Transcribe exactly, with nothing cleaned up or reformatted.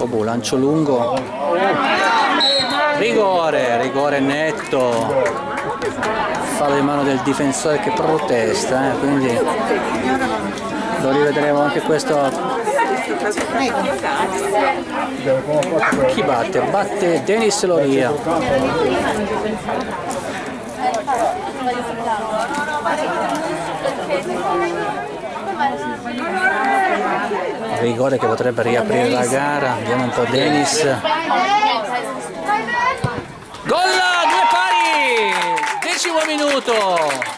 Obu, lancio lungo, rigore, rigore netto, fallo in mano del difensore che protesta, eh, quindi lo rivedremo anche questo. Chi batte? Batte Denis Loria. Rigore che potrebbe riaprire la gara. Vediamo un po' Denis. Gol, due pari, decimo minuto.